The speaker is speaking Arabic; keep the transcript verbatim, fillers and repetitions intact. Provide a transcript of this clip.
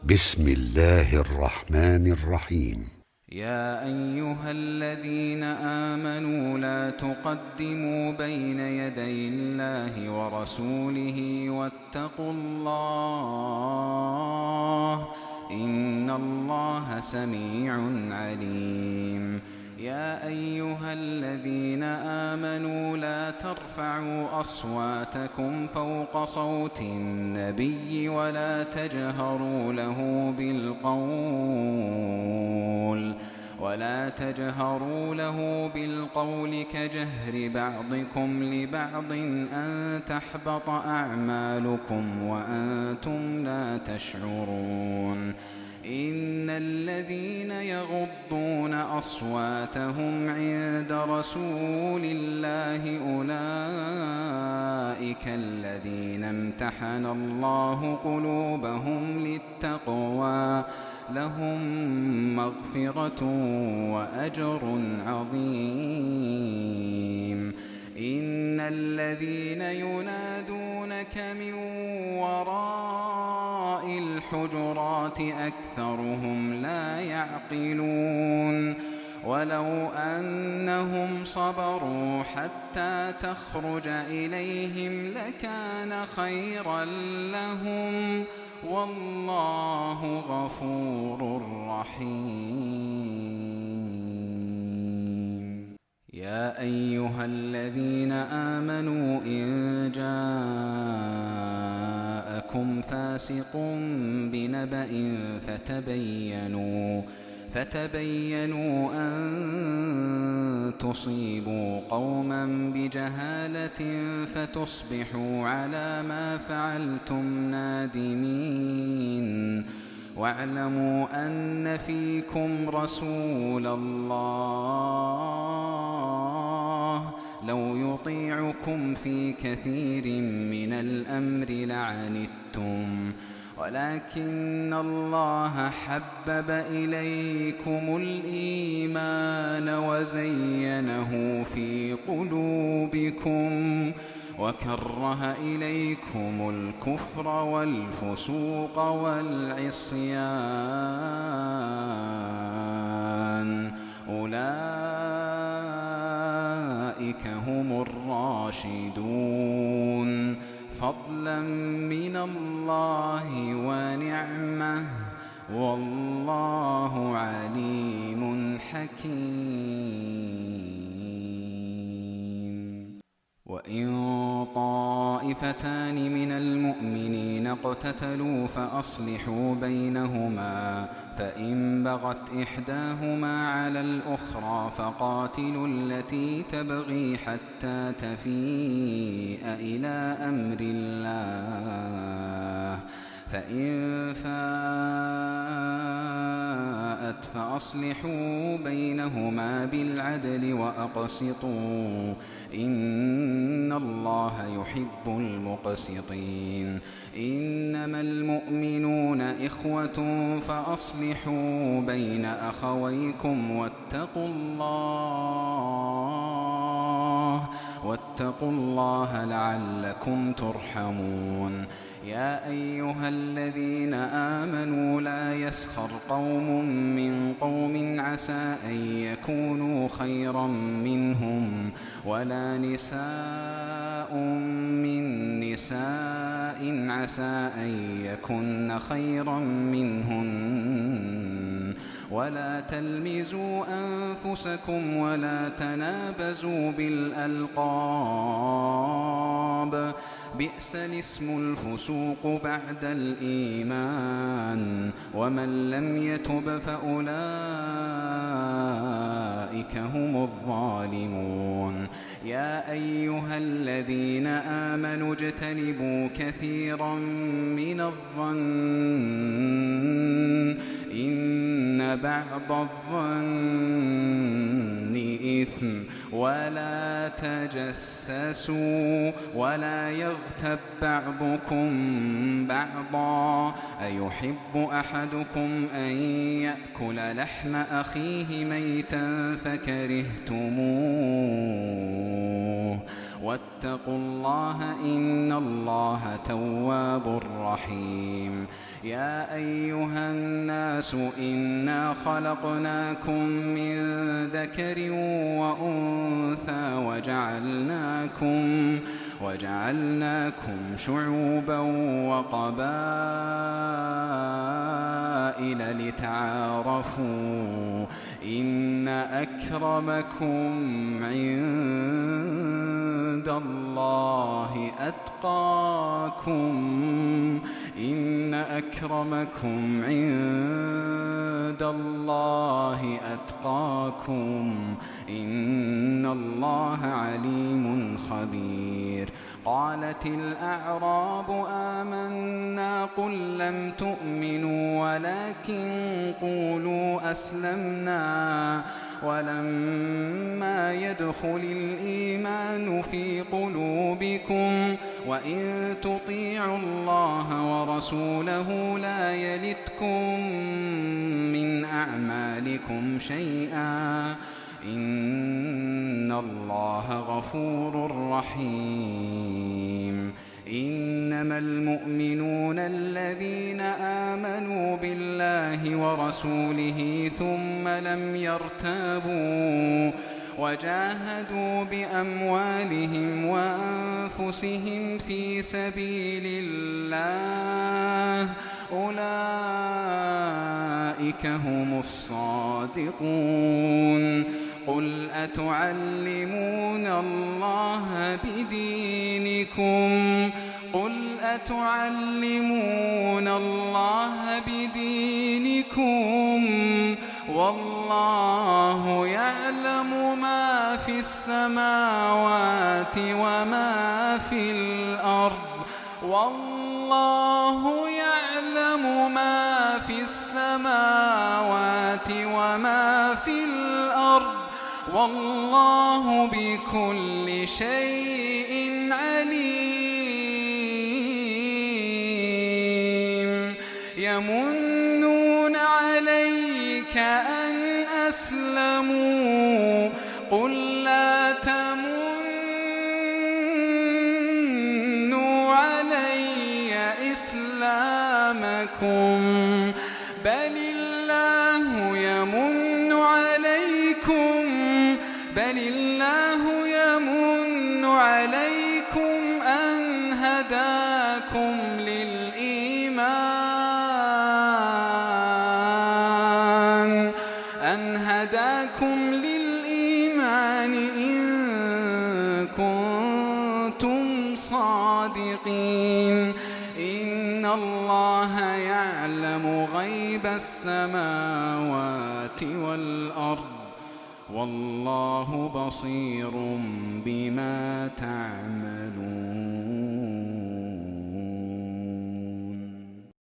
بسم الله الرحمن الرحيم. يا أيها الذين آمنوا لا تقدموا بين يدي الله ورسوله واتقوا الله إن الله سميع عليم. يا أيها الذين آمنوا لا ترفعوا أصواتكم فوق صوت النبي ولا تجهروا له بالقول ولا تجهروا له بالقول كجهر بعضكم لبعض أن تحبط أعمالكم وأنتم لا تشعرون. إن الذين يغضون أصواتهم عند رسول الله أولئك الذين امتحن الله قلوبهم للتقوى لهم مغفرة وأجر عظيم. إن الذين ينادونك من وراء الحجرات أكثرهم لا يعقلون. ولو أنهم صبروا حتى تخرج إليهم لكان خيرا لهم والله غفور رحيم. يا أيها الذين آمنوا إن جاءكم فاسق بنبأ فتبينوا فتبينوا أن تصيبوا قوما بجهالة فتصبحوا على ما فعلتم نادمين. واعلموا أن فيكم رسول الله لو يطيعكم في كثير من الأمر لعنتم ولكن الله حبب إليكم الإيمان وزينه في قلوبكم وكره إليكم الكفر والفسوق والعصيان أولئك هم الراشدون فضلا من الله ونعمة والله عليم حكيم. وإن طائفتان من المؤمنين اقتتلوا فأصلحوا بينهما فإن بغت إحداهما على الأخرى فقاتلوا التي تبغي حتى تفيء إلى أمر الله فإن فاءت فأصلحوا بينهما بالعدل وأقسطوا إن الله يحب المقسطين. إنما المؤمنون إخوة فأصلحوا بين أخويكم واتقوا الله واتقوا الله لعلكم ترحمون. يا أيها الذين آمنوا لا يسخر قوم من قوم عسى أن يكونوا خيرا منهم ولا نساء من نساء عسى أن يكن خيرا منهن ولا تلمزوا أنفسكم ولا تنابزوا بالألقاب بئس الاسم الفسوق بعد الإيمان ومن لم يتب فأولئك هم الظالمون. يا أيها الذين آمنوا اجتنبوا كثيرا من الظن إن بعض الظن إثم ولا تجسسوا ولا يغتب بعضكم بعضا أيحب أحدكم أن يأكل لحم أخيه ميتا فكرهتموه واتقوا الله إن الله تواب رحيم. يا أيها الناس إنا خلقناكم من ذكر وأنثى وجعلناكم وجعلناكم شعوبا وقبائل لتعارفوا إن أكرمكم عند الله أتقاكم إن أكرمكم عند الله أتقاكم إن الله عليم خبير. قالت الأعراب آمنا قل لم تؤمنوا ولكن قولوا أسلمنا ولما يدخل الإيمان في قلوبكم وإن تطيعوا الله ورسوله لا يلتكم من أعمالكم شيئا إن الله غفور رحيم. إنما المؤمنون الذين آمنوا بالله ورسوله ثم لم يرتابوا وجاهدوا بأموالهم وأنفسهم في سبيل الله أولئك هم الصادقون. قل أتعلمون الله بدينكم قل أتعلمون الله بدينكم والله يعلم ما في السماوات وما في الأرض والله يعلم ما في السماوات وما في الأرض والله بكل شيء عليم. يمنون عليك أن أسلموا قل لا تمنوا علي إسلامكم بل الله يمن عليكم بل الله يمن عليكم أن هداكم للإيمان أن هداكم للإيمان إن كنتم صادقين. إن الله يعلم غيب السماوات والأرض والله بصير بما تعملون.